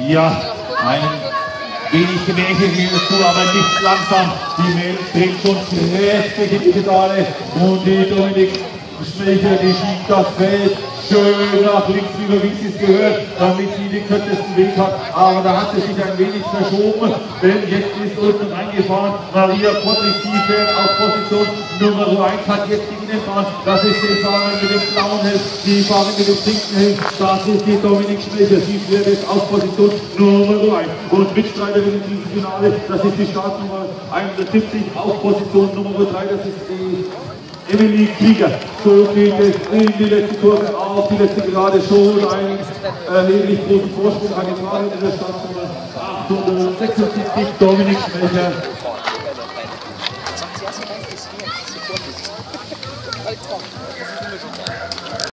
Ja, ein wenig gemächlich dazu, aber nicht langsam. Die Mädels drehen schon kräftig in die Pedale und die Dominik Schmelcher, die schiebt das Feld schön nach links rüber, wie sie es gehört, damit sie den kürzesten Weg hat. Aber da hat sie sich ein wenig verschoben, denn jetzt ist unten reingefahren. Maria Pottlich, die fährt auf Position Nummer 1, hat jetzt die Innenbahn. Das ist die Fahrerin mit dem blauen Helm, die Fahrerin mit dem pinken Helm. Das ist die Dominik Schmelcher, sie fährt jetzt auf Position Nummer 1. Und Mitstreiterin in diesem Finale, das ist die Startnummer 71 auf Position Nummer 3, das ist die Emily Krieger. So geht es in die letzte Kurve auf, die letzte Gerade schon einen erheblich großen Vorsprung angefahren in der Startnummer 876, Dominik Schmelcher.